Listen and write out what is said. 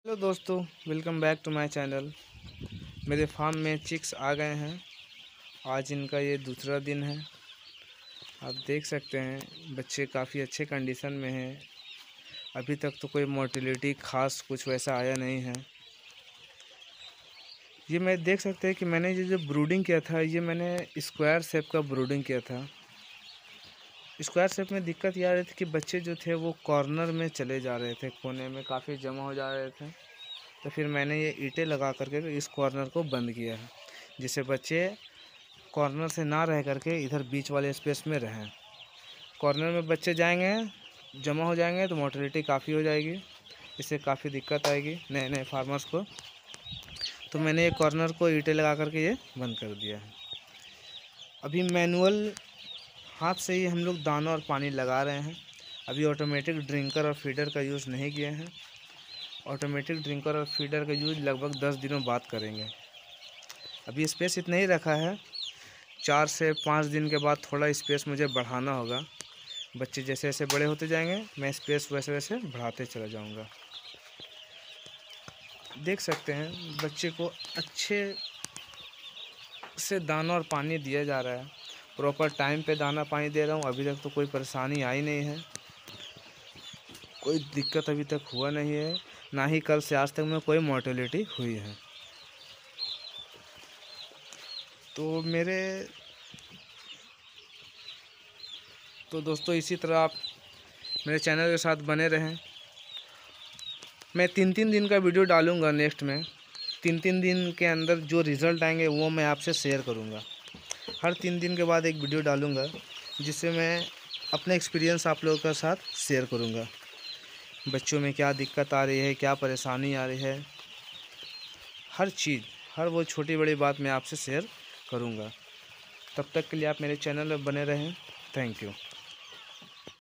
Hello दोस्तों, welcome back to my channel. मेरे farm में चिक्स आ गए हैं। आज इनका ये दूसरा दिन है। आप देख सकते हैं बच्चे काफ़ी अच्छे कंडीशन में हैं। अभी तक तो कोई मोर्टेलिटी ख़ास कुछ वैसा आया नहीं है। ये मैं देख सकते हैं कि मैंने ये जो ब्रूडिंग किया था, ये मैंने स्क्वायर शेप का ब्रूडिंग किया था। स्क्वायर शेप में दिक्कत ये आ रही थी कि बच्चे जो थे वो कॉर्नर में चले जा रहे थे, कोने में काफ़ी जमा हो जा रहे थे। तो फिर मैंने ये ईंटें लगा करके इस कॉर्नर को बंद किया है, जिससे बच्चे कॉर्नर से ना रह करके इधर बीच वाले स्पेस में रहें। कॉर्नर में बच्चे जाएंगे, जमा हो जाएंगे तो मोर्टेलिटी काफ़ी हो जाएगी। इससे काफ़ी दिक्कत आएगी नए नए फार्मर्स को। तो मैंने ये कॉर्नर को ईंटें लगा करके ये बंद कर दिया है। अभी मैनुअल हाथ से ही हम लोग दाना और पानी लगा रहे हैं। अभी ऑटोमेटिक ड्रिंकर और फीडर का यूज़ नहीं किए हैं। ऑटोमेटिक ड्रिंकर और फीडर का यूज़ लगभग 10 दिनों बाद करेंगे। अभी स्पेस इतना ही रखा है। 4 से 5 दिन के बाद थोड़ा स्पेस मुझे बढ़ाना होगा। बच्चे जैसे जैसे बड़े होते जाएंगे मैं स्पेस वैसे वैसे बढ़ाते चला जाऊंगा। देख सकते हैं बच्चे को अच्छे से दाना और पानी दिया जा रहा है। प्रॉपर टाइम पे दाना पानी दे रहा हूँ। अभी तक तो कोई परेशानी आई नहीं है, कोई दिक्कत अभी तक हुआ नहीं है, ना ही कल से आज तक में कोई मोर्टेलिटी हुई है। तो दोस्तों इसी तरह आप मेरे चैनल के साथ बने रहें। मैं 3-3 दिन का वीडियो डालूंगा नेक्स्ट में। 3-3 दिन के अंदर जो रिज़ल्ट आएंगे वो मैं आपसे शेयर करूंगा। हर 3 दिन के बाद एक वीडियो डालूंगा, जिससे मैं अपने एक्सपीरियंस आप लोगों के साथ शेयर करूंगा। बच्चों में क्या दिक्कत आ रही है, क्या परेशानी आ रही है, हर चीज़, हर वो छोटी बड़ी बात मैं आपसे शेयर करूंगा। तब तक के लिए आप मेरे चैनल में बने रहें। Thank you.